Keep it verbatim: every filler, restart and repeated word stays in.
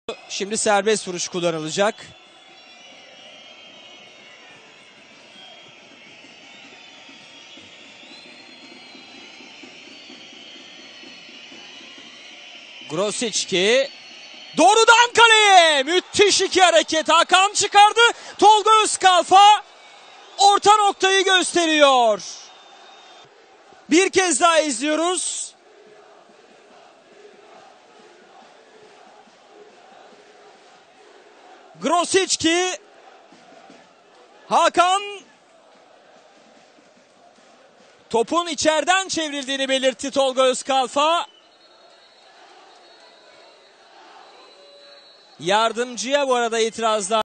Şimdi serbest vuruş kullanılacak. Grosicki doğrudan kaleye, müthiş iki hareket. Hakan çıkardı. Tolga Özkalfa orta noktayı gösteriyor. Bir kez daha izliyoruz. Grosicki, Hakan topun içeriden çevrildiğini belirtti Tolga Özkalfa. Yardımcıya bu arada itirazlar.